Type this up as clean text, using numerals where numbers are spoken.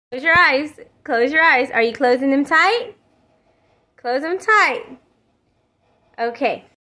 Close your eyes. Close your eyes. Are you closing them tight? Close them tight. Okay.